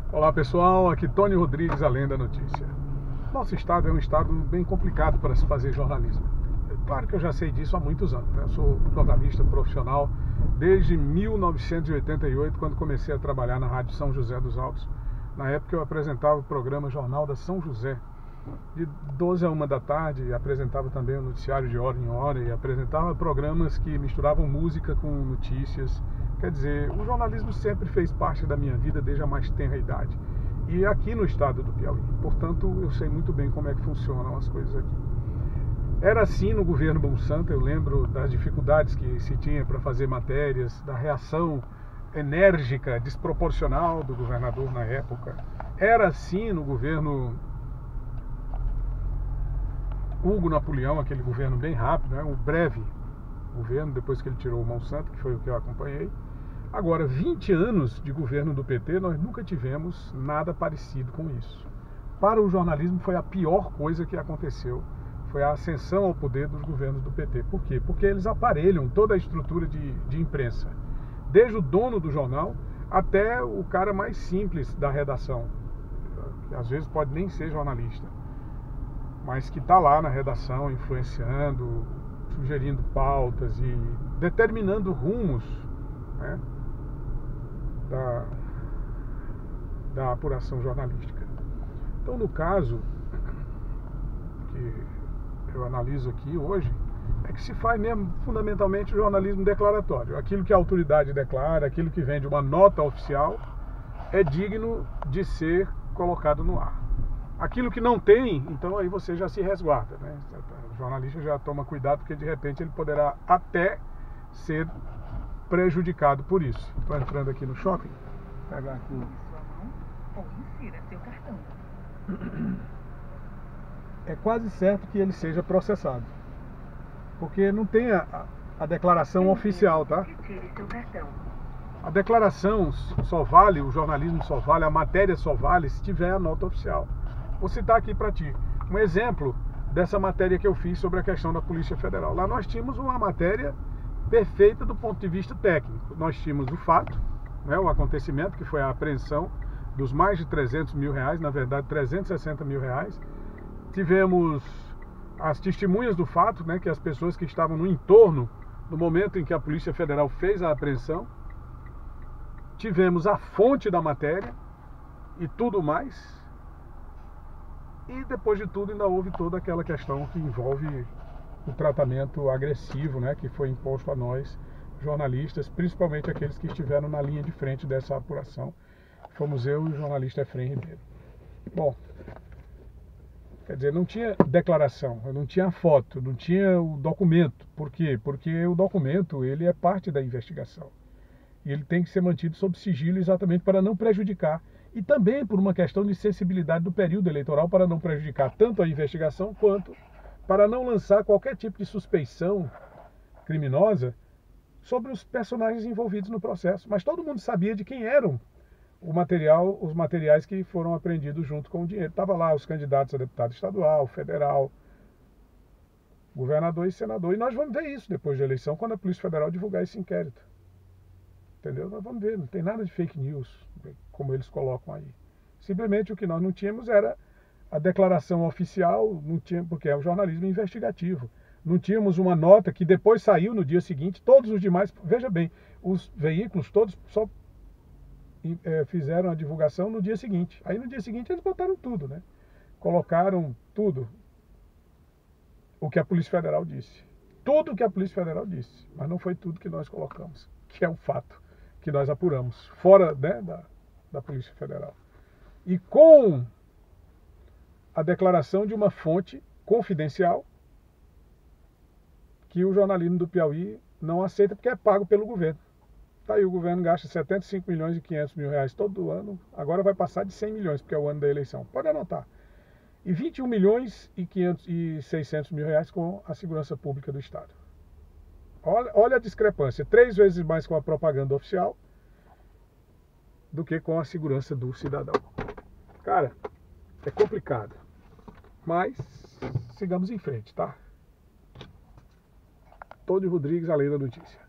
Olá pessoal, aqui Tony Rodrigues, Além da Notícia. Nosso estado é um estado bem complicado para se fazer jornalismo. É claro que eu já sei disso há muitos anos, né? Eu sou jornalista profissional desde 1988, quando comecei a trabalhar na Rádio São José dos Altos. Na época eu apresentava o programa Jornal da São José, de 12 a 1 da tarde, apresentava também o noticiário de hora em hora e apresentava programas que misturavam música com notícias. Quer dizer, o jornalismo sempre fez parte da minha vida desde a mais tenra idade. E aqui no estado do Piauí. Portanto, eu sei muito bem como é que funcionam as coisas aqui. Era assim no governo Monsanto, eu lembro das dificuldades que se tinha para fazer matérias, da reação enérgica, desproporcional do governador na época. Era assim no governo Hugo Napoleão, aquele governo bem rápido, né? O breve governo, depois que ele tirou o Monsanto, que foi o que eu acompanhei. Agora, 20 anos de governo do PT, nós nunca tivemos nada parecido com isso. Para o jornalismo foi a pior coisa que aconteceu, foi a ascensão ao poder dos governos do PT. Por quê? Porque eles aparelham toda a estrutura de imprensa, desde o dono do jornal até o cara mais simples da redação, que às vezes pode nem ser jornalista, mas que está lá na redação influenciando, sugerindo pautas e determinando rumos, né, da apuração jornalística. Então, no caso que eu analiso aqui hoje, é que se faz mesmo fundamentalmente o jornalismo declaratório. Aquilo que a autoridade declara, aquilo que vem de uma nota oficial, é digno de ser colocado no ar. Aquilo que não tem, então aí você já se resguarda, né? O jornalista já toma cuidado, porque de repente ele poderá até ser prejudicado por isso. Estou entrando aqui no shopping. Vou pegar aqui. Ou insira seu cartão. É quase certo que ele seja processado, porque não tem a declaração oficial, tá? Retire seu cartão. A declaração só vale, o jornalismo só vale, a matéria só vale se tiver a nota oficial. Vou citar aqui para ti um exemplo dessa matéria que eu fiz sobre a questão da Polícia Federal. Lá nós tínhamos uma matéria perfeita do ponto de vista técnico. Nós tínhamos o fato, né, o acontecimento, que foi a apreensão dos mais de 300 mil reais, na verdade 360 mil reais. Tivemos as testemunhas do fato, né, que as pessoas que estavam no entorno no momento em que a Polícia Federal fez a apreensão. Tivemos a fonte da matéria e tudo mais. E depois de tudo ainda houve toda aquela questão que envolve o tratamento agressivo, né, que foi imposto a nós, jornalistas, principalmente aqueles que estiveram na linha de frente dessa apuração. Fomos eu e o jornalista Efrem Ribeiro. Bom, quer dizer, não tinha declaração, não tinha foto, não tinha o documento. Por quê? Porque o documento, ele é parte da investigação. E ele tem que ser mantido sob sigilo exatamente para não prejudicar. E também por uma questão de sensibilidade do período eleitoral, para não prejudicar tanto a investigação quanto para não lançar qualquer tipo de suspeição criminosa sobre os personagens envolvidos no processo. Mas todo mundo sabia de quem eram os materiais que foram apreendidos junto com o dinheiro. Estava lá os candidatos a deputado estadual, federal, governador e senador. E nós vamos ver isso depois da eleição, quando a Polícia Federal divulgar esse inquérito. Entendeu? Nós vamos ver, não tem nada de fake news, como eles colocam aí. Simplesmente o que nós não tínhamos era a declaração oficial, não tinha, porque é o jornalismo investigativo. Não tínhamos uma nota que depois saiu no dia seguinte, todos os demais, veja bem, os veículos todos só fizeram a divulgação no dia seguinte. Aí no dia seguinte eles botaram tudo, né? Colocaram tudo o que a Polícia Federal disse. Tudo o que a Polícia Federal disse, mas não foi tudo que nós colocamos, que é um fato que nós apuramos, fora, né, da Polícia Federal. E com a declaração de uma fonte confidencial que o jornalismo do Piauí não aceita, porque é pago pelo governo. Tá aí, o governo gasta 75 milhões e 500 mil reais todo ano, agora vai passar de 100 milhões, porque é o ano da eleição. Pode anotar. E 21 milhões e 600 mil reais com a segurança pública do Estado. Olha a discrepância, 3 vezes mais com a propaganda oficial do que com a segurança do cidadão. Cara, é complicado, mas sigamos em frente, tá? Tony Rodrigues, Além da Notícia.